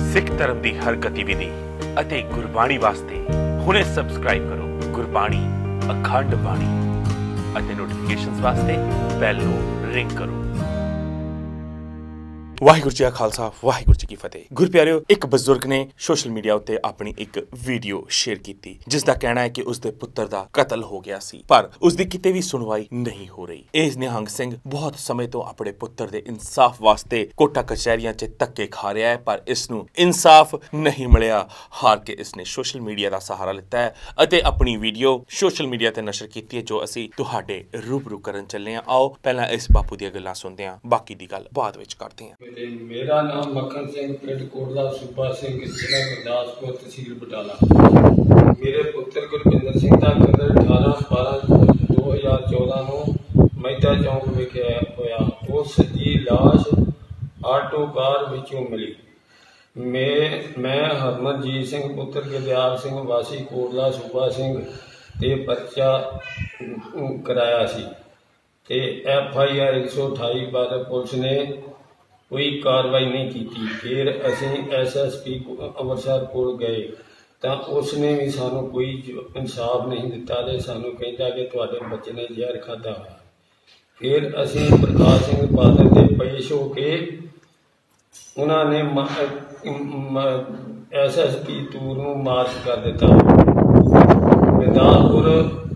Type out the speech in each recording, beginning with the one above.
सिख धर्म की हर गतिविधि ਅਤੇ ਗੁਰਬਾਣੀ ਵਾਸਤੇ ਹੁਣੇ ਸਬਸਕ੍ਰਾਈਬ ਕਰੋ ਗੁਰਬਾਣੀ ਅਖੰਡ ਬਾਣੀ ਅਤੇ ਨੋਟੀਫਿਕੇਸ਼ਨਸ ਵਾਸਤੇ ਬੈਲ ਨੂੰ ਰਿੰਗ ਕਰੋ। ਵਾਹਿਗੁਰੂ ਜੀ ਕਾ ਖਾਲਸਾ ਵਾਹਿਗੁਰੂ ਜੀ ਕੀ ਫਤਿਹ। ਗੁਰਪਿਆਰਿਓ, ਇੱਕ ਬਜ਼ੁਰਗ ਨੇ ਸੋਸ਼ਲ ਮੀਡੀਆ ਉੱਤੇ ਆਪਣੀ ਇੱਕ ਵੀਡੀਓ ਸ਼ੇਅਰ ਕੀਤੀ ਜਿਸ ਦਾ ਕਹਿਣਾ ਹੈ ਕਿ ਉਸਦੇ ਪੁੱਤਰ ਦਾ ਕਤਲ ਹੋ ਗਿਆ ਸੀ, ਪਰ ਉਸਦੀ ਕਿਤੇ ਵੀ ਸੁਣਵਾਈ ਨਹੀਂ ਹੋ ਰਹੀ। ਇਸ ਨਿਹੰਗ ਸਿੰਘ ਬਹੁਤ ਸਮੇਂ ਤੋਂ ਆਪਣੇ ਪੁੱਤਰ ਦੇ ਇਨਸਾਫ ਵਾਸਤੇ ਕੋਟਾ ਕਚਹਿਰੀਆਂ 'ਚ ਧੱਕੇ ਖਾ ਰਿਹਾ ਹੈ, ਪਰ ਇਸ ਨੂੰ ਇਨਸਾਫ ਨਹੀਂ ਮਿਲਿਆ। ਹਾਰ ਕੇ ਇਸਨੇ ਸੋਸ਼ਲ ਮੀਡੀਆ ਦਾ ਸਹਾਰਾ ਲਿੱਤਾ ਹੈ ਅਤੇ ਆਪਣੀ ਵੀਡੀਓ ਸੋਸ਼ਲ ਮੀਡੀਆ ਤੇ ਨਸ਼ਰ ਕੀਤੀ ਹੈ, ਜੋ ਅਸੀਂ ਤੁਹਾਡੇ ਰੂਬਰੂ ਕਰਨ ਚੱਲੇ ਹਾਂ। ਆਓ ਪਹਿਲਾਂ ਇਸ ਬਾਪੂ ਦੀਆਂ ਗੱਲਾਂ ਸੁਣਦੇ ਹਾਂ, ਬਾਕੀ ਦੀ ਗੱਲ ਬਾਅਦ ਵਿੱਚ ਕਰਦੇ ਹਾਂ। मेरा नाम मक्खन सिंह, पिंड कोटला सूबा सिंह, जिला गुरदासपुर, तहसील बटाला। मेरे पुत्र गुरपिंदर सिंह का कतल 18/12/2014 ਨੂੰ ਮਹਿਤਾ ਚੌਂਕ ਵਿਖੇ ਹੋਇਆ। ਉਸ ਦੀ ਲਾਸ਼ ਆਟੋ ਕਾਰ ਵਿੱਚੋਂ ਮਿਲੀ। ਮੈਂ ਹਰਮਨਜੀਤ ਸਿੰਘ ਪੁੱਤਰ ਗੁਰਦਿਆਲ ਸਿੰਘ ਵਾਸੀ ਕੋਟਲਾ सूबा सिंह ਤੇ ਪਰਚਾ ਕਰਾਇਆ ਸੀ ਤੇ FIR 128 ਪਰ ਪੁਲਿਸ ਨੇ कोई कार्रवाई नहीं की। फिर असीं SSP ਅੰਮ੍ਰਿਤਸਰ ਕੋਲ गए तो उसने भी सानू कोई इंसाफ नहीं दिता ते सानू कहता कि तुहाडे बच्चे ने जहर खाधा होया। फिर असीं प्रकाश सिंह बादल दे पेश हो के उन्होंने SSP तूर नूं मार्च कर दिता। गुरदासपुर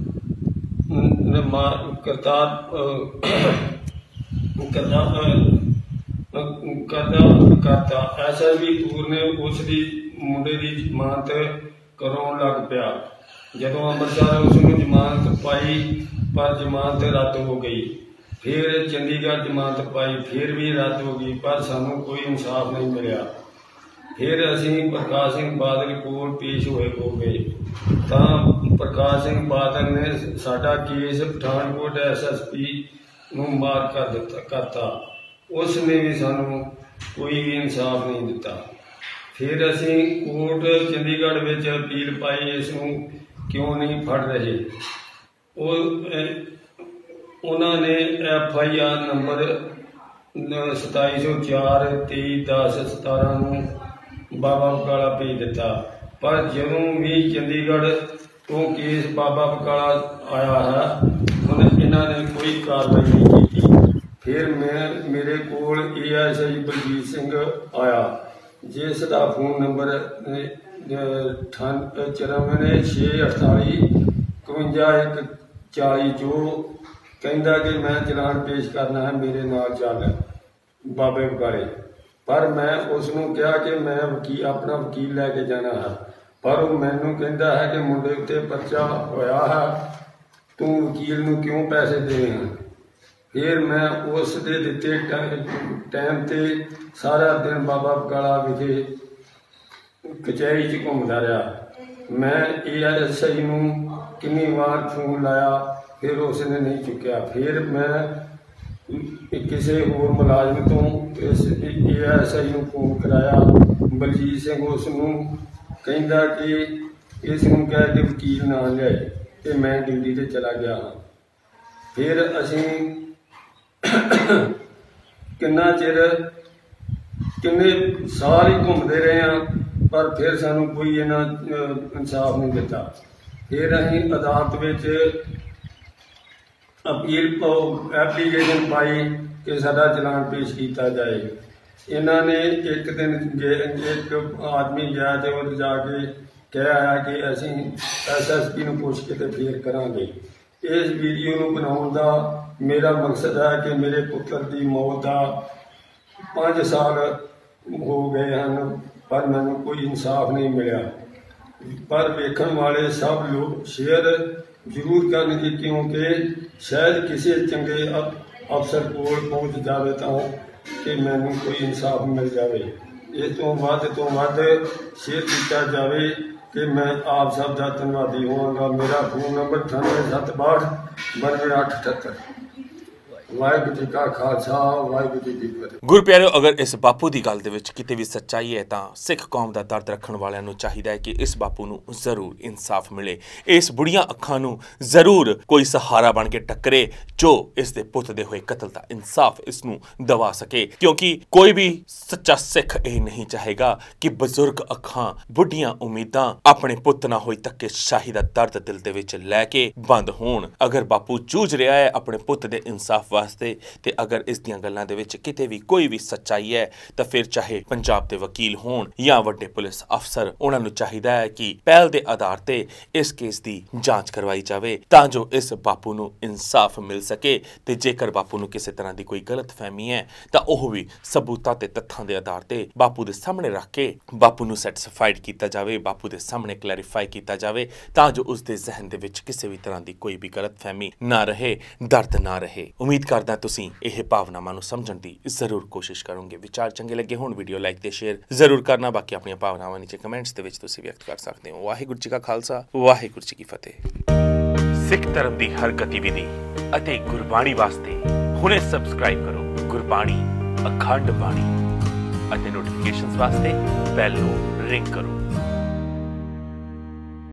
करता SSP तूर ने उसकी मुंडे की जमानत कराउण लग पिया। जदों अंमृतसर उसनूं जमानत पाई पर जमानत रद्द हो गई। फिर चंडीगढ़ जमानत पाई, फिर भी रद्द हो गई, पर सानू कोई इंसाफ नहीं मिलिया। फिर असीं प्रकाश सिंह बादल कोल पेश हो गए तो प्रकाश सिंह बादल ने साडा केस पठानकोट SSP नूं मार करता। उसने भी सानू कोई भी इंसाफ नहीं दिता। फिर असीं कोर्ट चंडीगढ़ विच अपील पाई, इसनूं क्यों नहीं फड़ रहे। उन्होंने FIR नंबर 2704/23/10/17 नूं बाबा बकाला भेज दिता, पर जदों भी चंडीगढ़ तो केस बाबा बकाला आया है इन्हों ने कोई कार्रवाई नहीं की। फिर मेरे कोल ASI बलजीत सिंह आया जिसका फोन नंबर 9468455140 जो कहता कि मैं चलान पेश करना है, मेरे नाल चल बाबे बकाले। पर मैं उसनों कहा कि मैं अपना वकील लैके जाना है, पर वो मैनू कहता है कि मुंडे उत्ते पर्चा होया है, तू वकील नूं क्यों पैसे दे हैं। फिर मैं उस दे दिते टाइम ते सारा दिन बाबा बकाला विखे कचहरी च घूमता रहा। मैं ASI नूं कितनी बार फोन लाया, फिर उसने नहीं चुकया। फिर मैं किसी होर मुलाजम तो ASI नूं फोन कराया, बलजीत सिंह उसनूं कहंदा कि इसनूं कह के वकील ना लियाए कि मैं ड्यूटी ते चला गया हाँ। फिर असीं किन्ना चिर किन्ने साल ही घूमते रहे हैं, पर फिर सानू कोई इन्ना इंसाफ नहीं दिता। फिर असीं अदालत विच अपील एप्लीकेशन पाई कि साडा चलान पेश किया जाए। इन्होंने एक दिन एक आदमी गया तो वो जाके कह आया कि असीं SSP नूं पुछ के ते फिर करांगे। इस वीडियो नूं बनाउण दा मेरा मकसद है कि मेरे पुत्र की मौत का 5 साल हो गए हैं, पर मैनू कोई इंसाफ नहीं मिला। पर वेखण वाले सब लोग शेयर जरूर करनगे, क्योंकि शायद किसी चंगे अफसर कोल पहुँच जाए तो कि मैनू कोई इंसाफ मिल जाए। इस तो वध शेयर किया जाए कि मैं आप सब का धन्यवादी होवांगा। मेरा फोन नंबर 9876629878। ਵਾਹਿਗੁਰੂ ਜੀ ਕਾ ਖਾਲਸਾ ਵਾਹਿਗੁਰੂ ਜੀ ਕੀ ਫਤਿਹ। ਗੁਰਪਿਆਰਿਓ, ਅਗਰ ਇਸ ਬਾਪੂ ਦੀ ਗੱਲ ਦੇ ਵਿੱਚ ਕਿਤੇ ਵੀ ਸੱਚਾਈ ਹੈ ਤਾਂ ਸਿੱਖ ਕੌਮ ਦਾ ਦਰਦ ਰੱਖਣ ਵਾਲਿਆਂ ਨੂੰ ਚਾਹੀਦਾ ਹੈ ਕਿ ਇਸ ਬਾਪੂ ਨੂੰ ਜ਼ਰੂਰ ਇਨਸਾਫ ਮਿਲੇ। ਇਸ ਬੁੜੀਆਂ ਅੱਖਾਂ ਨੂੰ ਜ਼ਰੂਰ ਕੋਈ ਸਹਾਰਾ ਬਣ ਕੇ ਟੱਕਰੇ ਜੋ ਇਸ ਦੇ ਪੁੱਤ ਦੇ ਹੋਏ ਕਤਲ ਦਾ ਇਨਸਾਫ ਇਸ ਨੂੰ ਦਵਾ ਸਕੇ, ਕਿਉਂਕਿ ਕੋਈ ਵੀ ਸੱਚਾ ਸਿੱਖ ਇਹ ਨਹੀਂ ਚਾਹੇਗਾ ਕਿ ਬਜ਼ੁਰਗ ਅੱਖਾਂ, ਬੁੱਢੀਆਂ ਉਮੀਦਾਂ ਆਪਣੇ ਪੁੱਤ ਨਾਲ ਹੋਈ ਧੱਕੇਸ਼ਾਹੀ ਦਾ ਦਰਦ ਦਿਲ ਦੇ ਵਿੱਚ ਲੈ ਕੇ ਬੰਦ ਹੋਣ। ਅਗਰ ਬਾਪੂ ਜੂਝ ਰਿਹਾ ਹੈ ਆਪਣੇ ਪੁੱਤ ਦੇ ਇਨਸਾਫ ਵਾਸਤੇ ਤੇ ਅਗਰ ਇਸ ਦੀਆਂ ਗੱਲਾਂ ਦੇ ਵਿੱਚ ਕਿਤੇ ਵੀ ਕੋਈ ਵੀ ਸੱਚਾਈ ਹੈ ਤਾਂ ਫਿਰ ਚਾਹੇ ਪੰਜਾਬ ਦੇ ਵਕੀਲ ਹੋਣ ਜਾਂ ਵੱਡੇ ਪੁਲਿਸ ਅਫਸਰ, ਉਹਨਾਂ ਨੂੰ ਚਾਹੀਦਾ ਹੈ ਕਿ ਪਹਿਲ ਦੇ ਆਧਾਰ ਤੇ ਇਸ ਕੇਸ ਦੀ ਜਾਂਚ ਕਰਵਾਈ ਜਾਵੇ ਤਾਂ ਜੋ ਇਸ ਬਾਪੂ ਨੂੰ ਇਨਸਾਫ ਮਿਲ ਸਕੇ। ਤੇ ਜੇਕਰ ਬਾਪੂ ਨੂੰ ਕਿਸੇ ਤਰ੍ਹਾਂ ਦੀ ਕੋਈ ਗਲਤਫਹਿਮੀ ਹੈ ਤਾਂ ਉਹ ਵੀ ਸਬੂਤਾਂ ਤੇ ਤੱਥਾਂ ਦੇ ਆਧਾਰ ਤੇ ਬਾਪੂ ਦੇ ਸਾਹਮਣੇ ਰੱਖ ਕੇ ਬਾਪੂ ਨੂੰ ਸੈਟੀਸਫਾਈਡ ਕੀਤਾ ਜਾਵੇ, ਬਾਪੂ ਦੇ ਸਾਹਮਣੇ ਕਲੈਰੀਫਾਈ ਕੀਤਾ ਜਾਵੇ ਤਾਂ ਜੋ ਉਸ ਦੇ ਜ਼ਿਹਨ ਦੇ ਵਿੱਚ ਕਿਸੇ ਵੀ ਤਰ੍ਹਾਂ ਦੀ ਕੋਈ ਵੀ ਗਲਤਫਹਿਮੀ ਨਾ ਰਹੇ, ਦਰਦ ਨਾ ਰਹੇ। ਉਮੀਦ ਕਰਦਾ ਤੁਸੀਂ ਇਹ ਭਾਵਨਾਵਾਂ ਨੂੰ ਸਮਝਣ ਦੀ ਜ਼ਰੂਰ ਕੋਸ਼ਿਸ਼ ਕਰੋਗੇ। ਵਿਚਾਰ ਚੰਗੇ ਲੱਗੇ ਹੋਣ ਵੀਡੀਓ ਲਾਈਕ ਤੇ ਸ਼ੇਅਰ ਜ਼ਰੂਰ ਕਰਨਾ। ਬਾਕੀ ਆਪਣੀਆਂ ਭਾਵਨਾਵਾਂ ਨੀਚੇ ਕਮੈਂਟਸ ਦੇ ਵਿੱਚ ਤੁਸੀਂ ਵਿਅਕਤ ਕਰ ਸਕਦੇ ਹੋ। ਵਾਹਿਗੁਰੂ ਜੀ ਕਾ ਖਾਲਸਾ ਵਾਹਿਗੁਰੂ ਜੀ ਕੀ ਫਤਿਹ। ਸਿੱਖ ਧਰਮ ਦੀ ਹਰ ਗਤੀਵਿਧੀ ਅਤੇ ਗੁਰਬਾਣੀ ਵਾਸਤੇ ਹੁਣੇ ਸਬਸਕ੍ਰਾਈਬ ਕਰੋ ਗੁਰਬਾਣੀ ਅਖੰਡ ਬਾਣੀ ਅਤੇ ਨੋਟੀਫਿਕੇਸ਼ਨਸ ਵਾਸਤੇ ਬੈਲ ਨੂੰ ਰਿੰਗ ਕਰੋ।